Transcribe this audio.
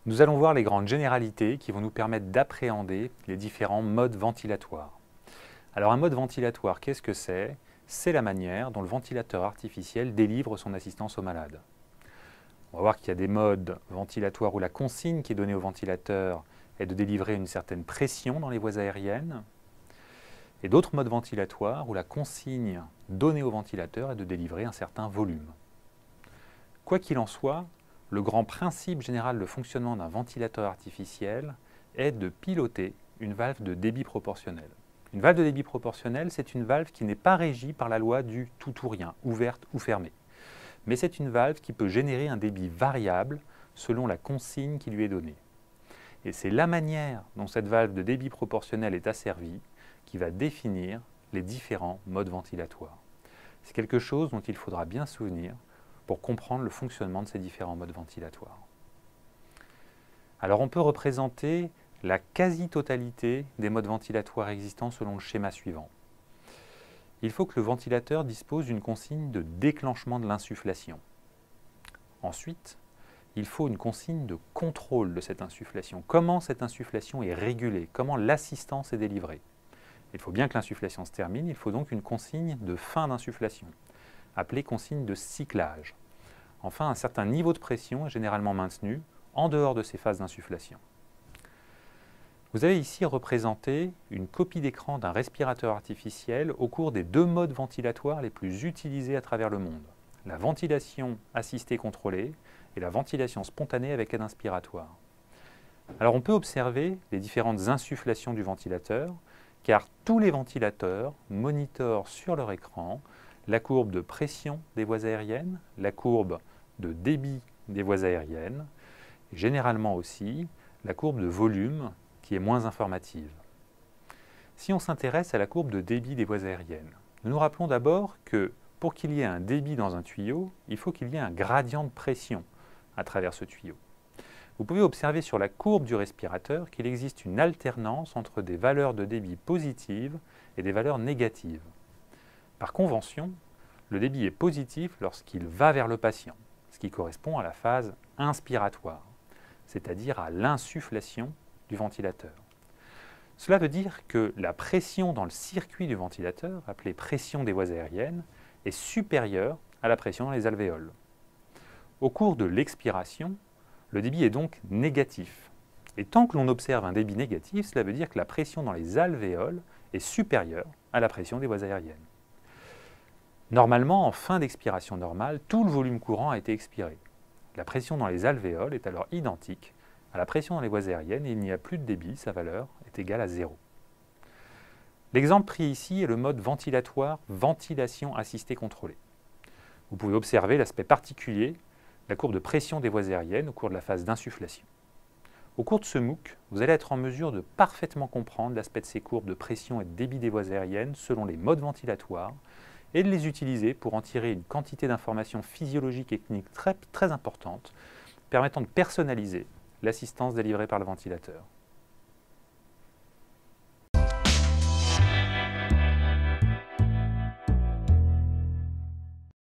Nous allons voir les grandes généralités qui vont nous permettre d'appréhender les différents modes ventilatoires. Alors un mode ventilatoire, qu'est-ce que c'est? C'est la manière dont le ventilateur artificiel délivre son assistance au malade. On va voir qu'il y a des modes ventilatoires où la consigne qui est donnée au ventilateur est de délivrer une certaine pression dans les voies aériennes, et d'autres modes ventilatoires où la consigne donnée au ventilateur est de délivrer un certain volume. Quoi qu'il en soit, le grand principe général de fonctionnement d'un ventilateur artificiel est de piloter une valve de débit proportionnel. Une valve de débit proportionnel, c'est une valve qui n'est pas régie par la loi du tout ou rien, ouverte ou fermée. Mais c'est une valve qui peut générer un débit variable selon la consigne qui lui est donnée. Et c'est la manière dont cette valve de débit proportionnel est asservie qui va définir les différents modes ventilatoires. C'est quelque chose dont il faudra bien se souvenir pour comprendre le fonctionnement de ces différents modes ventilatoires. Alors on peut représenter la quasi-totalité des modes ventilatoires existants selon le schéma suivant. Il faut que le ventilateur dispose d'une consigne de déclenchement de l'insufflation. Ensuite, il faut une consigne de contrôle de cette insufflation. Comment cette insufflation est régulée? Comment l'assistance est délivrée? Il faut bien que l'insufflation se termine, il faut donc une consigne de fin d'insufflation, appelée consigne de cyclage. Enfin, un certain niveau de pression est généralement maintenu en dehors de ces phases d'insufflation. Vous avez ici représenté une copie d'écran d'un respirateur artificiel au cours des deux modes ventilatoires les plus utilisés à travers le monde, la ventilation assistée contrôlée et la ventilation spontanée avec aide inspiratoire. Alors on peut observer les différentes insufflations du ventilateur, car tous les ventilateurs monitorent sur leur écran la courbe de pression des voies aériennes, la courbe de débit des voies aériennes, et généralement aussi la courbe de volume qui est moins informative. Si on s'intéresse à la courbe de débit des voies aériennes, nous nous rappelons d'abord que pour qu'il y ait un débit dans un tuyau, il faut qu'il y ait un gradient de pression à travers ce tuyau. Vous pouvez observer sur la courbe du respirateur qu'il existe une alternance entre des valeurs de débit positives et des valeurs négatives. Par convention, le débit est positif lorsqu'il va vers le patient, ce qui correspond à la phase inspiratoire, c'est-à-dire à l'insufflation du ventilateur. Cela veut dire que la pression dans le circuit du ventilateur, appelée pression des voies aériennes, est supérieure à la pression dans les alvéoles. Au cours de l'expiration, le débit est donc négatif. Et tant que l'on observe un débit négatif, cela veut dire que la pression dans les alvéoles est supérieure à la pression des voies aériennes. Normalement, en fin d'expiration normale, tout le volume courant a été expiré. La pression dans les alvéoles est alors identique à la pression dans les voies aériennes et il n'y a plus de débit, sa valeur est égale à 0. L'exemple pris ici est le mode ventilatoire ventilation assistée contrôlée. Vous pouvez observer l'aspect particulier, la courbe de pression des voies aériennes au cours de la phase d'insufflation. Au cours de ce MOOC, vous allez être en mesure de parfaitement comprendre l'aspect de ces courbes de pression et de débit des voies aériennes selon les modes ventilatoires et de les utiliser pour en tirer une quantité d'informations physiologiques et cliniques très importantes permettant de personnaliser l'assistance délivrée par le ventilateur.